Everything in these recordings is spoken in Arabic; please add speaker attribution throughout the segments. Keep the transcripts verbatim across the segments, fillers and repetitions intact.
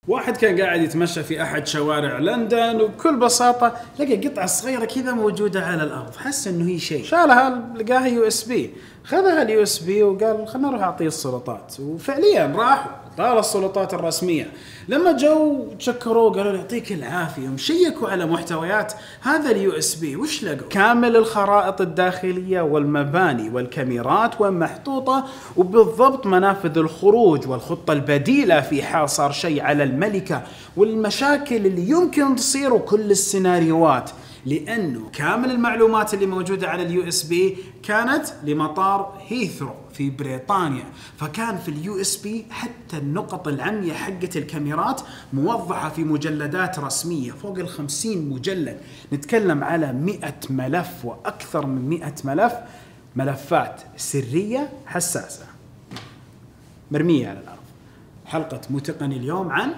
Speaker 1: واحد كان قاعد يتمشى في أحد شوارع لندن وبكل بساطة لقى قطعة صغيرة كذا موجودة على الأرض، حس إنه هي شيء، شالها لقاها يو اس بي، خذها اليو اس بي وقال خلنا نروح أعطيه السلطات، وفعليا راحوا طال السلطات الرسمية. لما جو تشكروه قالوا له يعطيك العافية، ومشيكوا على محتويات هذا اليو اس بي، وش لقوا؟ كامل الخرائط الداخلية والمباني والكاميرات وين محطوطة، وبالضبط منافذ الخروج والخطة البديلة في حال صار شيء على الملكة، والمشاكل اللي يمكن تصير وكل السيناريوهات، لأنه كامل المعلومات اللي موجودة على اليو اس بي كانت لمطار هيثرو في بريطانيا. فكان في اليو اس بي حتى النقط العمية حقة الكاميرات موضحة في مجلدات رسمية، فوق الخمسين مجلد، نتكلم على مئة ملف وأكثر من مئة ملف، ملفات سرية حساسة مرمية على الأرض. حلقة مو تقني اليوم عن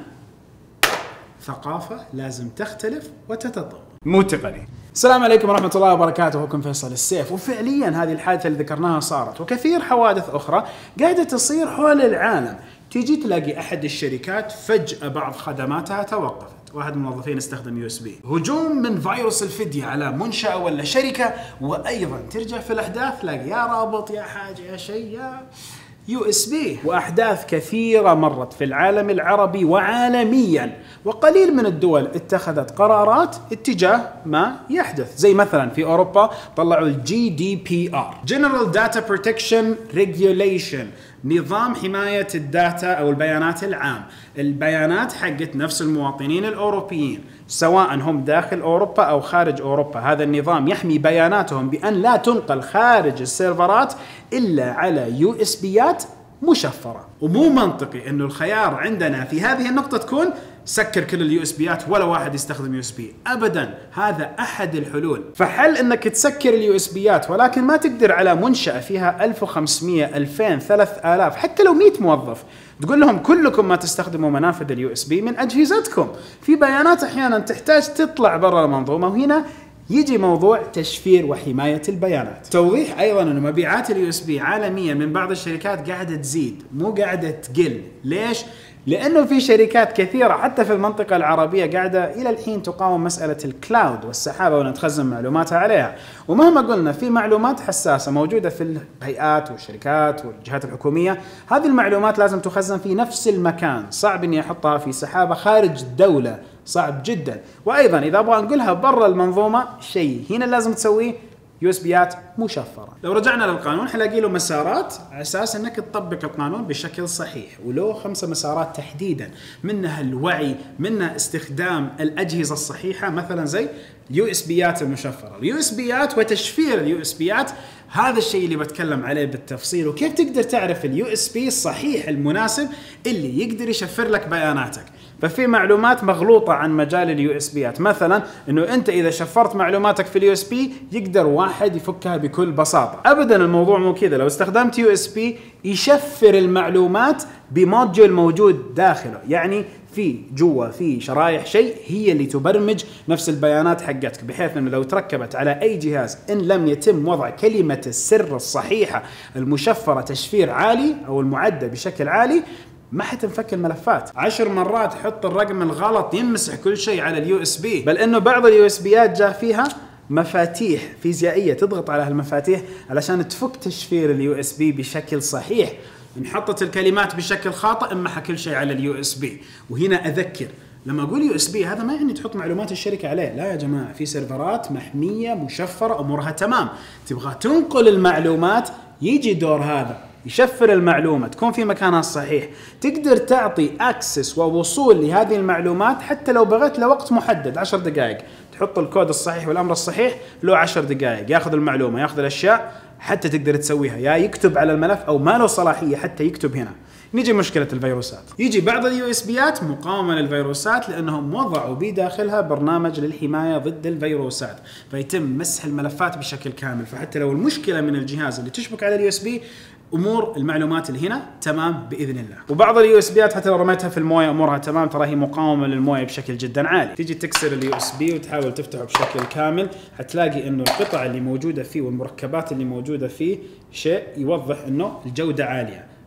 Speaker 1: ثقافة لازم تختلف وتتطور. مو تقني. السلام عليكم ورحمة الله وبركاته، أخوكم فيصل السيف. وفعليا هذه الحادثة اللي ذكرناها صارت، وكثير حوادث أخرى قاعدة تصير حول العالم. تيجي تلاقي أحد الشركات فجأة بعض خدماتها توقفت، واحد من الموظفين استخدم يو اس بي، هجوم من فيروس الفدية على منشأة ولا شركة، وأيضا ترجع في الأحداث تلاقي يا رابط يا حاجة يا شيء يا يو اس بي. وأحداث كثيرة مرت في العالم العربي وعالميا، وقليل من الدول اتخذت قرارات اتجاه ما يحدث. زي مثلا في أوروبا طلعوا الجي دي بي آر General Data Protection Regulation، نظام حماية الداتا أو البيانات العام، البيانات حقت نفس المواطنين الأوروبيين سواء هم داخل أوروبا أو خارج أوروبا. هذا النظام يحمي بياناتهم بأن لا تنقل خارج السيرفرات إلا على يو اس بيات مشفرة. ومو منطقي إنه الخيار عندنا في هذه النقطة تكون سكر كل اليو اس بيات ولا واحد يستخدم يو اس بي، ابدا، هذا احد الحلول. فحل انك تسكر اليو اس بيات، ولكن ما تقدر على منشأة فيها ألف وخمسمئة ألفين ثلاثة آلاف حتى لو مئة موظف تقول لهم كلكم ما تستخدموا منافذ اليو اس بي من اجهزتكم. في بيانات احيانا تحتاج تطلع برا المنظومة، وهنا يجي موضوع تشفير وحماية البيانات. توضيح أيضا أنه مبيعات اليو اس بي عالميا من بعض الشركات قاعدة تزيد مو قاعدة تقل. ليش؟ لأنه في شركات كثيرة حتى في المنطقة العربية قاعدة إلى الحين تقاوم مسألة الكلاود والسحابة ونتخزن معلوماتها عليها. ومهما قلنا في معلومات حساسة موجودة في الهيئات والشركات والجهات الحكومية، هذه المعلومات لازم تخزن في نفس المكان، صعب إني أحطها في سحابة خارج الدولة، صعب جدا. وأيضا إذا أبغى نقولها برا المنظومة شيء هنا لازم تسويه يو اس بيات مشفرة. لو رجعنا للقانون حنلاقي له مسارات على اساس انك تطبق القانون بشكل صحيح، وله خمسة مسارات تحديدا، منها الوعي، منها استخدام الاجهزة الصحيحة، مثلا زي اليو اس بيات المشفرة، اليو اس بيات وتشفير اليو اس بيات. هذا الشيء اللي بتكلم عليه بالتفصيل، وكيف تقدر تعرف اليو اس بي الصحيح المناسب اللي يقدر يشفر لك بياناتك. ففي معلومات مغلوطة عن مجال اليو اس بيات، مثلا انه انت اذا شفرت معلوماتك في اليو اس بي يقدر واحد يفكها بكل بساطة. ابدا الموضوع مو كذا. لو استخدمت يو اس بي يشفر المعلومات بموديول موجود داخله، يعني في جوا في شرايح شيء هي اللي تبرمج نفس البيانات حقتك، بحيث انه لو تركبت على اي جهاز ان لم يتم وضع كلمة السر الصحيحة المشفرة تشفير عالي او المعدة بشكل عالي، ما حتنفك الملفات. عشر مرات حط الرقم الغلط يمسح كل شيء على اليو اس بي، بل انه بعض اليو اس بيات جاء فيها مفاتيح فيزيائية تضغط على هالمفاتيح علشان تفك تشفير اليو اس بي بشكل صحيح. ان حطت الكلمات بشكل خاطئ امحى كل شيء على اليو اس بي. وهنا اذكر لما اقول يو اس بي هذا ما يعني تحط معلومات الشركة عليه، لا يا جماعة، في سيرفرات محمية مشفرة امورها تمام. تبغى تنقل المعلومات يجي دور هذا يشفر المعلومة تكون في مكانها الصحيح، تقدر تعطي اكسس ووصول لهذه المعلومات حتى لو بغيت لوقت محدد عشر دقائق، تحط الكود الصحيح والامر الصحيح له عشر دقائق ياخذ المعلومة ياخذ الاشياء حتى تقدر تسويها، يا يكتب على الملف او ما له صلاحية حتى يكتب هنا. نيجي مشكلة الفيروسات. يجي بعض اليو اس بيات مقاومة للفيروسات لانهم وضعوا بداخلها برنامج للحماية ضد الفيروسات، فيتم مسح الملفات بشكل كامل. فحتى لو المشكلة من الجهاز اللي تشبك على اليو اس بي، امور المعلومات اللي هنا تمام باذن الله. وبعض اليو اس بيات حتى لو رميتها في المويه امورها تمام، ترى هي مقاومه للمويه بشكل جدا عالي. تيجي تكسر اليو اس بي وتحاول تفتحه بشكل كامل، حتلاقي انه القطع اللي موجوده فيه والمركبات اللي موجوده فيه شيء يوضح انه الجوده عاليه.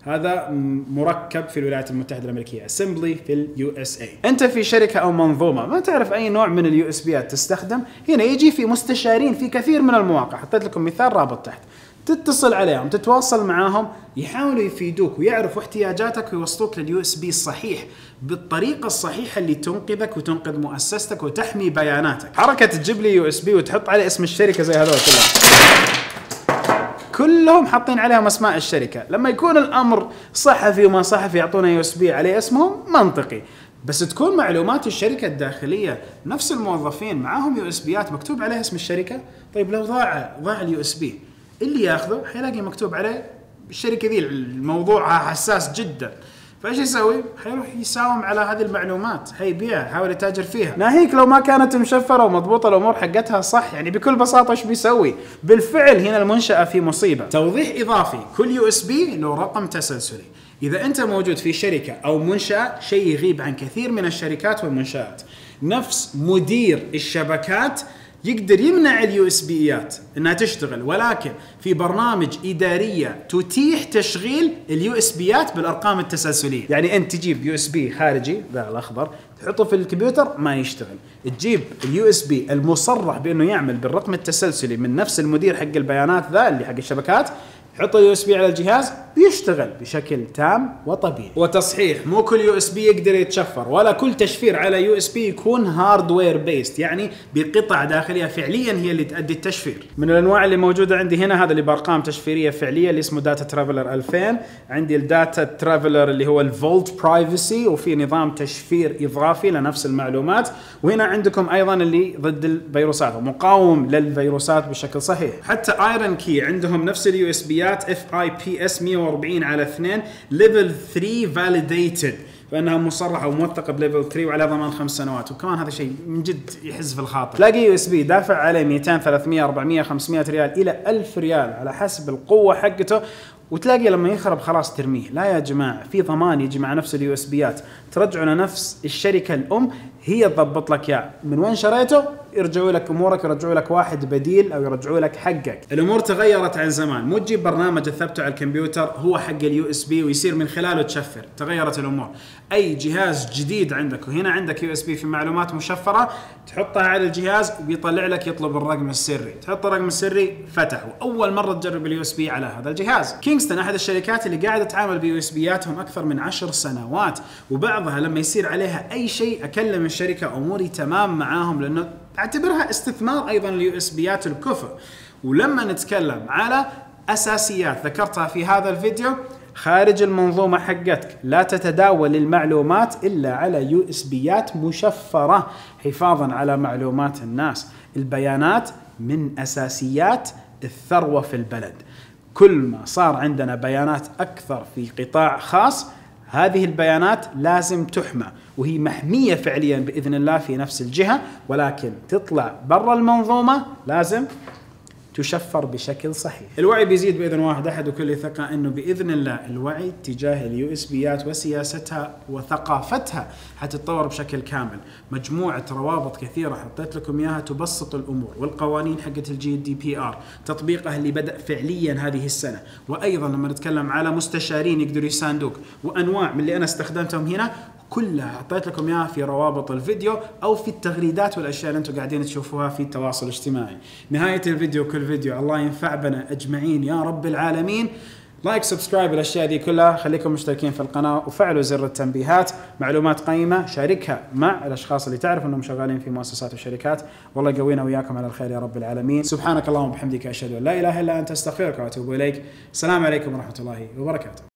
Speaker 1: هذا مركب في الولايات المتحدة الأمريكية، اسمبلي في اليو اس اي. انت في شركة او منظومة ما تعرف اي نوع من اليو اس بيات تستخدم، هنا يجي في مستشارين في كثير من المواقع، حطيت لكم مثال رابط تحت، تتصل عليهم تتواصل معاهم يحاولوا يفيدوك ويعرفوا احتياجاتك ويوصلوك لليو اس بي الصحيح بالطريقة الصحيحة اللي تنقذك وتنقذ مؤسستك وتحمي بياناتك. حركة تجيب لي يو اس بي وتحط عليه اسم الشركة زي هذول كلهم كلهم حاطين عليهم اسماء الشركة، لما يكون الامر صحفي وما صحفي يعطونا يو اس بي عليه اسمهم منطقي، بس تكون معلومات الشركة الداخلية نفس الموظفين معاهم يو اس بيات مكتوب عليها اسم الشركة. طيب لو ضاع ضاع اليو اس بي اللي ياخذه حيلاقي مكتوب عليه الشركة ذي، الموضوع حساس جدا، فايش يسوي؟ حيروح يساوم على هذه المعلومات، حيبيعها، يحاول يتاجر فيها. ناهيك لو ما كانت مشفرة ومضبوطة الامور حقتها صح، يعني بكل بساطة ايش بيسوي؟ بالفعل هنا المنشأة في مصيبة. توضيح اضافي، كل يو اس بي له رقم تسلسلي. اذا انت موجود في شركة او منشأة، شيء يغيب عن كثير من الشركات والمنشآت، نفس مدير الشبكات يقدر يمنع اليو اس بيات انها تشتغل، ولكن في برنامج اداريه تتيح تشغيل اليو اس بيات بالارقام التسلسليه. يعني انت تجيب يو اس بي خارجي ذا الاخضر تحطه في الكمبيوتر ما يشتغل، تجيب اليو اس بي المصرح بانه يعمل بالرقم التسلسلي من نفس المدير حق البيانات ذا اللي حق الشبكات، حط اليو اس بي على الجهاز بيشتغل بشكل تام وطبيعي. وتصحيح، مو كل يو اس بي يقدر يتشفر، ولا كل تشفير على يو اس بي يكون هاردوير بيست، يعني بقطع داخليه فعليا هي اللي تؤدي التشفير. من الانواع اللي موجوده عندي هنا هذا اللي بارقام تشفيريه فعليه اللي اسمه داتا ترافلر ألفين، عندي الداتا ترافلر اللي هو الفولت برايفسي، وفي نظام تشفير اضافي لنفس المعلومات، وهنا عندكم ايضا اللي ضد الفيروسات ومقاوم للفيروسات بشكل صحيح. حتى ايرون كي عندهم نفس اليو اس بي اف اي بي اس مية وأربعين على اثنين ليفل ثلاثة فاليديتد، فانها مصرحه وموثقه بليفل ثلاثة وعلى ضمان خمس سنوات، وكمان هذا شيء من جد يحز في الخاطر. تلاقي يو اس بي دافع عليه مئتين ثلاثمية أربعمية خمسمية ريال الى ألف ريال على حسب القوه حقته، وتلاقي لما يخرب خلاص ترميه. لا يا جماعه، في ضمان يجي مع نفس اليو اس بيات، ترجعوا لنفس الشركه الام هي تضبط لك اياه، من وين شريته يرجعوا لك امورك، يرجعوا لك واحد بديل او يرجعوا لك حقك. الامور تغيرت عن زمان، مو تجيب برنامج تثبته على الكمبيوتر هو حق اليو اس بي ويصير من خلاله تشفر، تغيرت الامور. اي جهاز جديد عندك وهنا عندك يو اس بي في معلومات مشفره، تحطها على الجهاز بيطلع لك يطلب الرقم السري، تحط الرقم السري فتح، واول مره تجرب اليو اس بي على هذا الجهاز. كينغستون احد الشركات اللي قاعده تتعامل بيو اس بياتهم اكثر من عشر سنوات، وبعضها لما يصير عليها اي شيء اكلم الشركه اموري تمام معاهم، لانه اعتبرها استثمار ايضا اليو اس بيات الكفء. ولما نتكلم على اساسيات ذكرتها في هذا الفيديو، خارج المنظومه حقتك لا تتداول المعلومات الا على يو اس بيات مشفره حفاظا على معلومات الناس. البيانات من اساسيات الثروه في البلد، كل ما صار عندنا بيانات اكثر في قطاع خاص هذه البيانات لازم تحمى، وهي محمية فعليا بإذن الله في نفس الجهة، ولكن تطلع برا المنظومة لازم تشفر بشكل صحيح. الوعي بيزيد بإذن واحد أحد وكل ثقة أنه بإذن الله الوعي تجاه اليو اس بيات وسياستها وثقافتها حتتطور بشكل كامل. مجموعة روابط كثيرة حطيت لكم إياها تبسط الأمور، والقوانين حقت الجي دي بي آر تطبيقها اللي بدأ فعليا هذه السنة، وأيضا لما نتكلم على مستشارين يقدروا يساندوك وأنواع من اللي أنا استخدمتهم هنا كلها حطيت لكم اياها في روابط الفيديو او في التغريدات والاشياء اللي انتم قاعدين تشوفوها في التواصل الاجتماعي. نهاية الفيديو كل فيديو الله ينفع بنا اجمعين يا رب العالمين. لايك سبسكرايب الاشياء دي كلها، خليكم مشتركين في القناة وفعلوا زر التنبيهات. معلومات قيمة شاركها مع الاشخاص اللي تعرف انهم شغالين في مؤسسات وشركات، والله يقوينا وياكم على الخير يا رب العالمين. سبحانك اللهم وبحمدك اشهد ان لا اله الا انت استغفرك واتوب اليك. السلام عليكم ورحمة الله وبركاته.